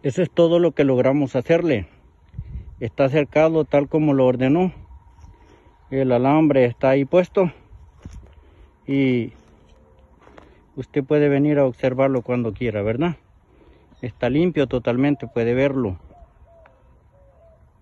Eso es todo lo que logramos hacerle. Está cercado tal como lo ordenó. El alambre está ahí puesto. Y usted puede venir a observarlo cuando quiera, ¿verdad? Está limpio totalmente, puede verlo.